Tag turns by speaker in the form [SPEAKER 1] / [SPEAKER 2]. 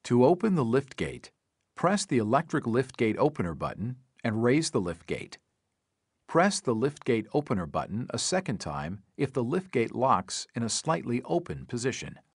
[SPEAKER 1] To open the liftgate, press the electric liftgate opener button and raise the liftgate. Press the liftgate opener button a second time if the liftgate locks in a slightly open position.